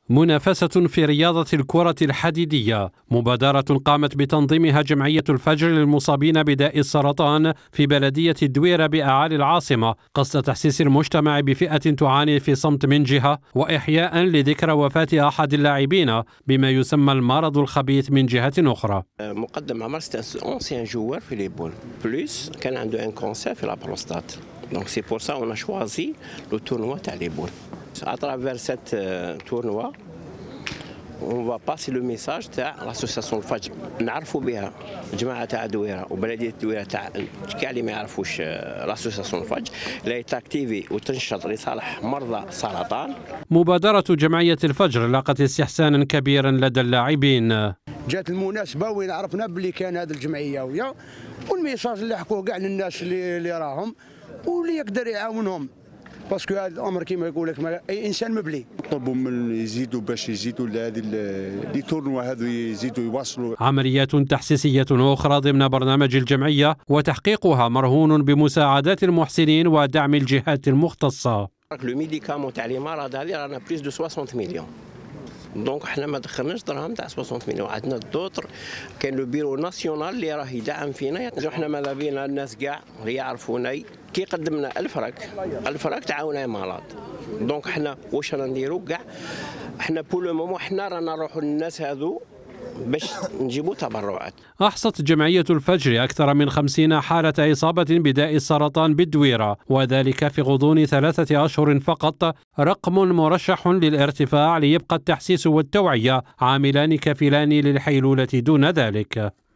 منافسة في رياضة الكرة الحديدية، مبادرة قامت بتنظيمها جمعية الفجر للمصابين بداء السرطان في بلدية الدويرة بأعالي العاصمة، قصد تحسيس المجتمع بفئة تعاني في صمت من جهة، وإحياء لذكرى وفاة أحد اللاعبين بما يسمى المرض الخبيث من جهة أخرى. مقدم عمر أنسيان جوار في لي بول بلوس كان عنده ان كونسير في لا بروستات، دونك سي بور سا اون ا شوازي لو تورنوا تاع لي بول. À travers cette tournoi, on va passer le message تاع l'association الفجر، نعرفوا بها الجماعة تاع دويرة وبلدية دويرة تاع كاع اللي ما يعرفوش l'association الفجر اللي تاكتيفي وتنشط لصالح مرضى السرطان. مبادرة جمعية الفجر لاقت استحسانا كبيرا لدى اللاعبين. جات المناسبة وين عرفنا باللي كان هذه الجمعية ويا والميساج اللي حكوه كاع للناس اللي راهم واللي يقدر يعاونهم، باسكو هذا الامر كما يقول لك اي انسان مبلي. نطلبوا من يزيدوا باش يزيدوا لهذه لي تورنوا هذو يزيدوا يواصلوا. عمليات تحسيسية أخرى ضمن برنامج الجمعية وتحقيقها مرهون بمساعدات المحسنين ودعم الجهات المختصة. لو ميديكامون تاع لي مرض هذه رانا بليس دو 60 مليون، دونك احنا ما دخلناش دراهم تاع 60 مليون، عندنا دوطر كان لو بيرو ناسيونال اللي راه يدعم فينا. احنا ماذا بينا الناس كاع يعرفونا كي قدمنا 1000 راك تعاونا مرض، دونك احنا واش رانا نديرو كاع احنا بور لو مومون احنا رانا نروحوا للناس هذو باش نجيبوا تبرعات. أحصت جمعية الفجر أكثر من 50 حالة إصابة بداء السرطان بالدويرة، وذلك في غضون 3 أشهر فقط، رقم مرشح للارتفاع، ليبقى التحسيس والتوعية عاملان كفيلان للحيلولة دون ذلك.